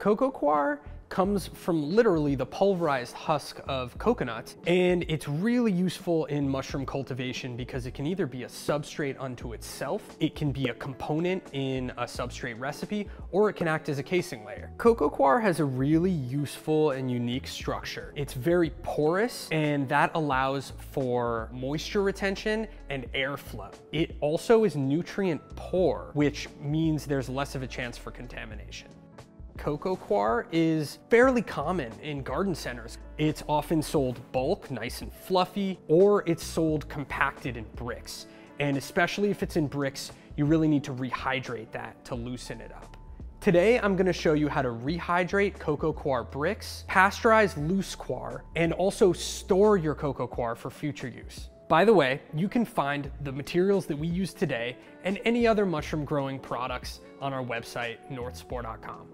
Coco coir comes from literally the pulverized husk of coconuts, and it's really useful in mushroom cultivation because it can either be a substrate unto itself, it can be a component in a substrate recipe, or it can act as a casing layer. Coco coir has a really useful and unique structure. It's very porous, and that allows for moisture retention and airflow. It also is nutrient poor, which means there's less of a chance for contamination. Coco coir is fairly common in garden centers. It's often sold bulk, nice and fluffy, or it's sold compacted in bricks. And especially if it's in bricks, you really need to rehydrate that to loosen it up. Today, I'm gonna show you how to rehydrate coco coir bricks, pasteurize loose coir, and also store your coco coir for future use. By the way, you can find the materials that we use today and any other mushroom growing products on our website, northspore.com.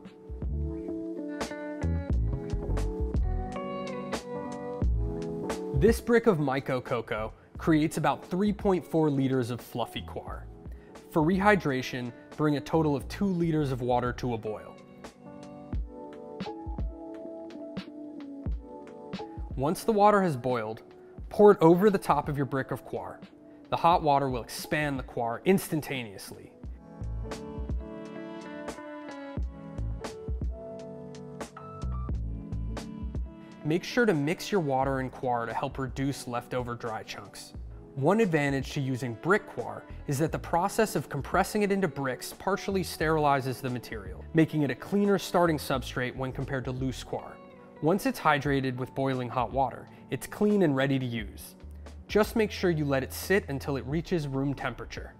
This brick of Myco coco creates about 3.4 liters of fluffy coir. For rehydration, bring a total of 2 liters of water to a boil. Once the water has boiled, pour it over the top of your brick of coir. The hot water will expand the coir instantaneously. Make sure to mix your water and coir to help reduce leftover dry chunks. One advantage to using brick coir is that the process of compressing it into bricks partially sterilizes the material, making it a cleaner starting substrate when compared to loose coir. Once it's hydrated with boiling hot water, it's clean and ready to use. Just make sure you let it sit until it reaches room temperature.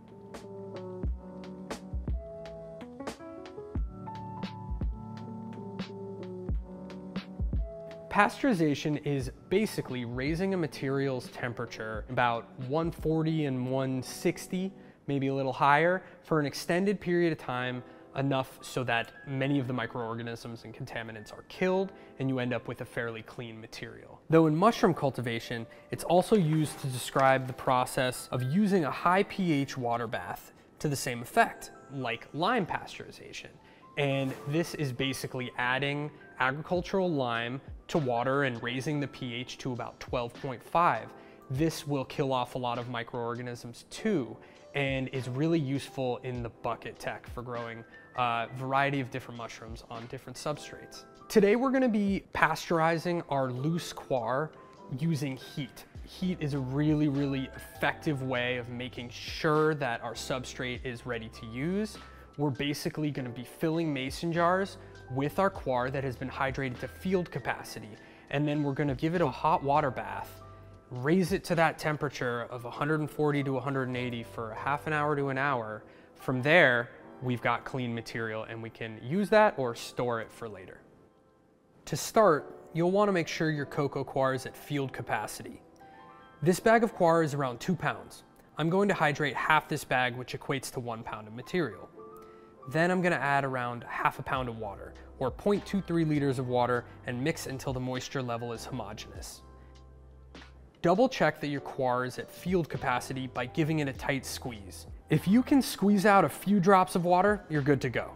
Pasteurization is basically raising a material's temperature about 140 and 160, maybe a little higher, for an extended period of time, enough so that many of the microorganisms and contaminants are killed and you end up with a fairly clean material. Though in mushroom cultivation, it's also used to describe the process of using a high pH water bath to the same effect, like lime pasteurization. And this is basically adding agricultural lime to water and raising the pH to about 12.5. This will kill off a lot of microorganisms too, and is really useful in the bucket tech for growing a variety of different mushrooms on different substrates. Today we're gonna be pasteurizing our loose coir using heat. Heat is a really, really effective way of making sure that our substrate is ready to use. We're basically gonna be filling mason jars with our coir that has been hydrated to field capacity. And then we're gonna give it a hot water bath, raise it to that temperature of 140 to 180 for a half an hour to an hour. From there, we've got clean material and we can use that or store it for later. To start, you'll wanna make sure your coco coir is at field capacity. This bag of coir is around 2 pounds. I'm going to hydrate half this bag, which equates to 1 pound of material. Then I'm gonna add around half a pound of water, or 0.23 liters of water, and mix until the moisture level is homogeneous. Double check that your coir is at field capacity by giving it a tight squeeze. If you can squeeze out a few drops of water, you're good to go.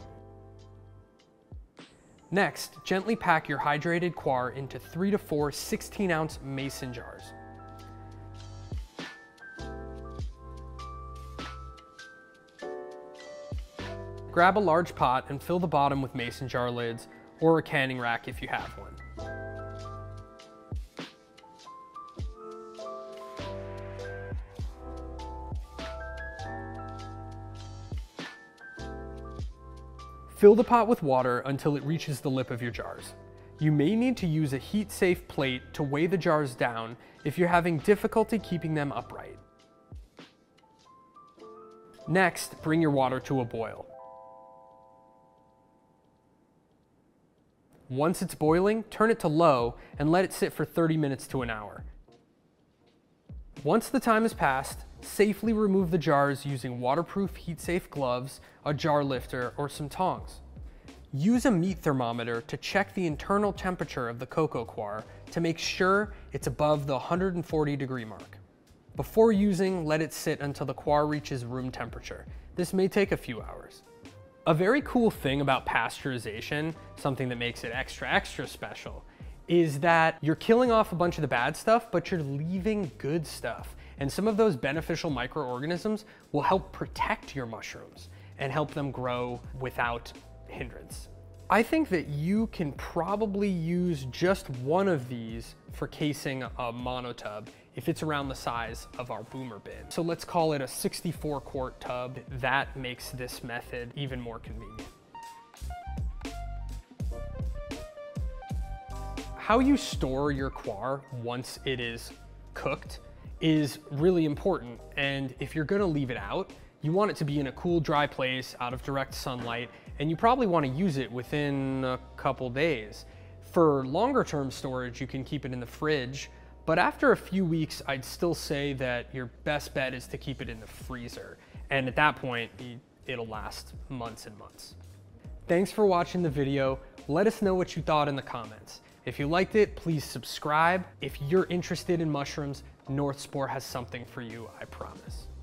Next, gently pack your hydrated coir into 3 to 4 16-ounce mason jars. Grab a large pot and fill the bottom with mason jar lids or a canning rack if you have one. Fill the pot with water until it reaches the lip of your jars. You may need to use a heat-safe plate to weigh the jars down if you're having difficulty keeping them upright. Next, bring your water to a boil. Once it's boiling, turn it to low and let it sit for 30 minutes to an hour. Once the time has passed, safely remove the jars using waterproof heat-safe gloves, a jar lifter, or some tongs. Use a meat thermometer to check the internal temperature of the coco coir to make sure it's above the 140 degree mark. Before using, let it sit until the coir reaches room temperature. This may take a few hours. A very cool thing about pasteurization, something that makes it extra special, is that you're killing off a bunch of the bad stuff, but you're leaving good stuff. And some of those beneficial microorganisms will help protect your mushrooms and help them grow without hindrance. I think that you can probably use just one of these for casing a monotub if it's around the size of our boomer bin. So let's call it a 64 quart tub. That makes this method even more convenient. How you store your coir once it is cooked is really important. And if you're gonna leave it out, you want it to be in a cool, dry place out of direct sunlight, and you probably want to use it within a couple days. For longer term storage, you can keep it in the fridge, but after a few weeks, I'd still say that your best bet is to keep it in the freezer. And at that point, it'll last months and months. Thanks for watching the video. Let us know what you thought in the comments. If you liked it, please subscribe. If you're interested in mushrooms, North Spore has something for you, I promise.